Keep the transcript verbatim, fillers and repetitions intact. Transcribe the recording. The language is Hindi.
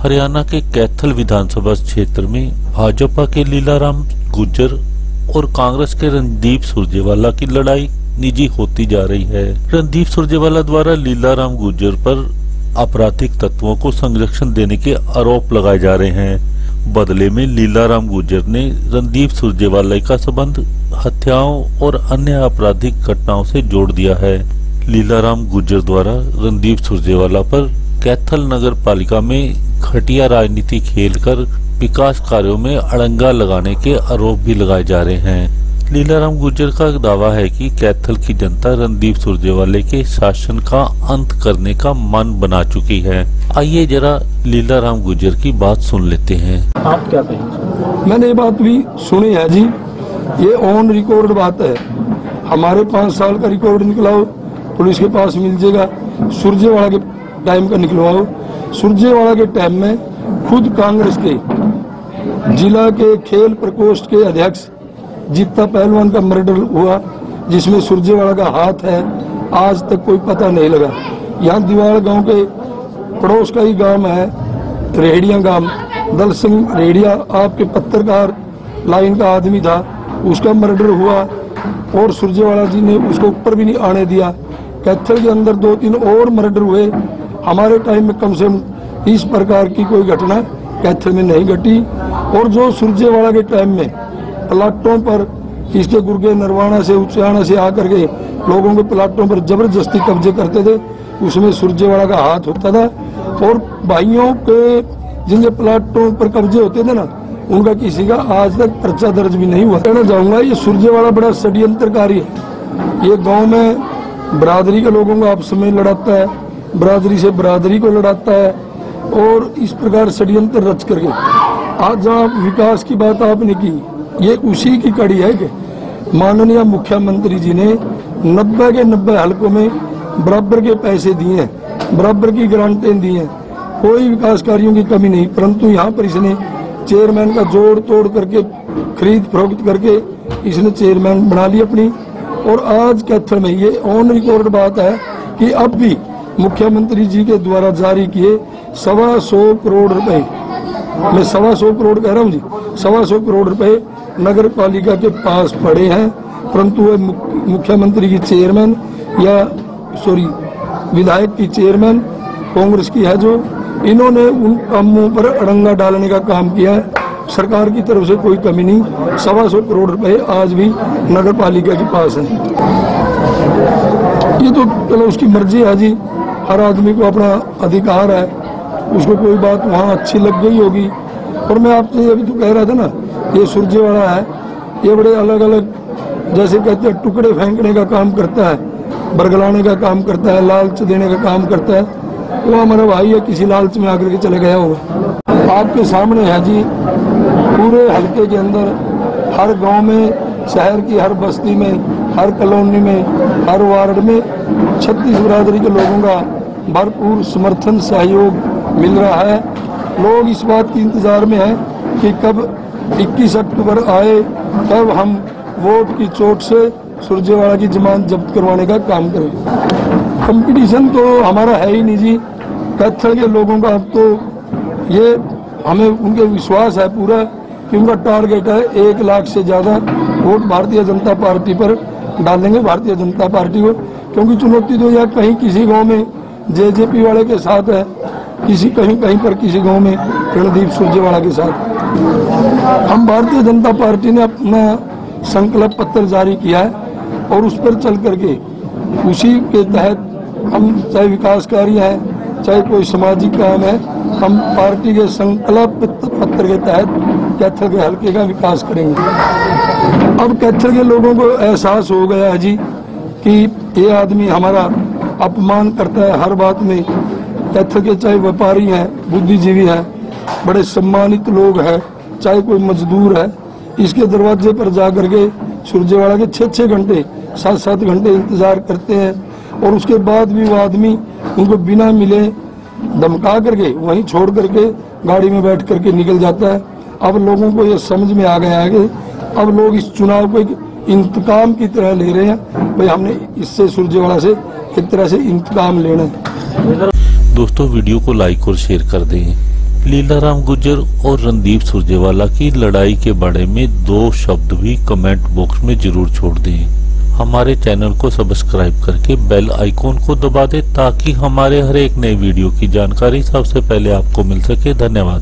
हरियाणा के कैथल विधानसभा क्षेत्र में भाजपा के लीला राम गुज्जर और कांग्रेस के रणदीप सुरजेवाला की लड़ाई निजी होती जा रही है। रणदीप सुरजेवाला द्वारा लीला राम गुज्जर पर आपराधिक तत्वों को संरक्षण देने के आरोप लगाए जा रहे हैं। बदले में लीला राम गुज्जर ने रणदीप सुरजेवाला का संबंध हत्याओं और अन्य आपराधिक घटनाओं से जोड़ दिया है। लीला राम गुज्जर द्वारा रणदीप सुरजेवाला पर कैथल नगर पालिका में घटिया राजनीति खेलकर विकास कार्यों में अड़ंगा लगाने के आरोप भी लगाए जा रहे हैं। लीला राम गुज्जर का दावा है कि कैथल की जनता रणदीप सुरजेवाले के शासन का अंत करने का मन बना चुकी है। आइए जरा लीला राम गुज्जर की बात सुन लेते हैं। आप क्या कहेंगे? मैंने ये बात भी सुनी है जी, ये ऑन रिकॉर्ड बात है। हमारे पाँच साल का रिकॉर्ड निकलाओ, पुलिस के पास मिल जाएगा। सुरजेवाला के टाइम का निकलवाओ। सुरजेवाला के टाइम में खुद कांग्रेस के जिला के खेल प्रकोष्ठ के अध्यक्ष जीता पहलवान का मर्डर हुआ, जिसमें सुरजेवाला का हाथ है। आज तक कोई पता नहीं लगा। यहाँ दीवार गांव के पड़ोस का ही गांव है रेहड़िया गांव, दल सिंह रेहड़िया आपके पत्रकार लाइन का आदमी था, उसका मर्डर हुआ और सुरजेवाला जी ने उसको ऊपर भी नहीं आने दिया। कैथल के अंदर दो तीन और मर्डर हुए। हमारे टाइम में कम से कम इस प्रकार की कोई घटना कैथल में नहीं घटी। और जो सुरजेवाला के टाइम में प्लाटों पर इसके गुर्गे नरवाना से उच्चारणा से आकर के लोगों के प्लाटों पर जबरदस्ती कब्जे करते थे, उसमें सुरजेवाला का हाथ होता था। और भाइयों के जिनके प्लाटों पर कब्जे होते थे ना, उनका किसी का आज तक पर्चा दर्ज भी नहीं हुआ। कहना चाहूंगा ये सुरजेवाला बड़ा षड्यंत्रकारी है। ये गांव में बरादरी के लोगों को आपस में लड़ाता है, बरादरी से बरादरी को लड़ाता है और इस प्रकार षड्यंत्र रच करके आज जहाँ विकास की बात आपने की, ये उसी की कड़ी है कि माननीय मुख्यमंत्री जी ने नब्बे के नब्बे हलकों में बराबर के पैसे दिए हैं, बराबर की ग्रांटें दी हैं, कोई विकास कार्यों की कमी नहीं। परंतु यहाँ पर इसने चेयरमैन का जोड़ तोड़ करके खरीद फरोख्त करके इसने चेयरमैन बना ली अपनी। और आज कैथल में ये ऑन रिकॉर्ड बात है कि अब भी मुख्यमंत्री जी के द्वारा जारी किए सवा सौ करोड़ रुपए, मैं सवा सौ करोड़ कह रहा हूँ जी, सवा सौ करोड़ रुपए नगर पालिका के पास पड़े हैं। परंतु वह मुख्यमंत्री की चेयरमैन या सॉरी विधायक की चेयरमैन कांग्रेस की है, जो इन्होंने उन कामों पर अड़ंगा डालने का काम किया है। सरकार की तरफ से कोई कमी नहीं। सवा सौ करोड़ रुपए आज भी नगर पालिका के पास है। ये तो चलो उसकी मर्जी है जी, हर आदमी को अपना अधिकार है, उसको कोई बात वहाँ अच्छी लग गई होगी। और मैं आपसे अभी तो कह रहा था ना, ये सुरजेवाला है, ये बड़े अलग अलग जैसे कहते हैं टुकड़े फेंकने का काम करता है, बरगलाने का काम करता है, लालच देने का काम करता है। वो हमारा भाई है, किसी लालच में आकर के चले गया होगा। आपके सामने है जी, पूरे हल्के के अंदर हर गांव में, शहर की हर बस्ती में, हर कॉलोनी में, हर वार्ड में छत्तीस बिरादरी के लोगों का भरपूर समर्थन सहयोग मिल रहा है। लोग इस बात की इंतजार में हैं कि कब इक्कीस अक्टूबर आए, तब हम वोट की चोट से सुरजेवाला की जमानत जब्त करवाने का काम करें। कंपटीशन तो हमारा है ही नहीं जी, कैथल के लोगों का। अब तो ये हमें उनके विश्वास है पूरा कि उनका टारगेट है एक लाख से ज्यादा वोट भारतीय जनता पार्टी पर डालेंगे, भारतीय जनता पार्टी को। क्योंकि चुनौती तो यह कहीं किसी गांव में जेजेपी वाले के साथ है, किसी कहीं कहीं पर किसी गांव में रणदीप सुरजेवाला के साथ। हम भारतीय जनता पार्टी ने अपना संकल्प पत्र जारी किया है और उस पर चल करके उसी के तहत हम चाहे विकास कार्य है, चाहे कोई सामाजिक काम है, हम पार्टी के संकल्प पत्र के तहत कैथल के हल्के का विकास करेंगे। अब कैथल के लोगों को एहसास हो गया है जी कि ये आदमी हमारा अपमान करता है हर बात में। कैथल के चाहे व्यापारी हैं, बुद्धिजीवी हैं, बड़े सम्मानित लोग हैं, चाहे कोई मजदूर है, इसके दरवाजे पर जा करके सुरजेवाला के छः छः घंटे सात सात घंटे इंतजार करते हैं। और उसके बाद भी वो आदमी उनको बिना मिले धमका करके वहीं छोड़ करके गाड़ी में बैठ करके निकल जाता है। अब लोगों को ये समझ में आ गया है कि अब लोग इस चुनाव को एक इंतकाम की तरह ले रहे हैं। भाई हमने इससे सुरजेवाला से एक तरह से इंतकाम लेना है। दोस्तों वीडियो को लाइक और शेयर कर दें। लीला राम गुर्जर और रणदीप सुरजेवाला की लड़ाई के बारे में दो शब्द भी कमेंट बॉक्स में जरूर छोड़ दें। हमारे चैनल को सब्सक्राइब करके बेल आइकॉन को दबा दें ताकि हमारे हर एक नए वीडियो की जानकारी सबसे पहले आपको मिल सके। धन्यवाद।